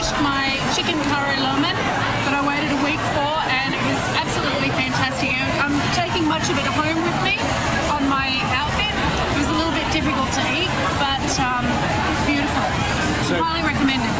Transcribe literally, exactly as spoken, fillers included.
finished my chicken curry lemon that I waited a week for, and it was absolutely fantastic. I'm taking much of it home with me on my outfit. It was a little bit difficult to eat, but um, beautiful. So, highly recommended.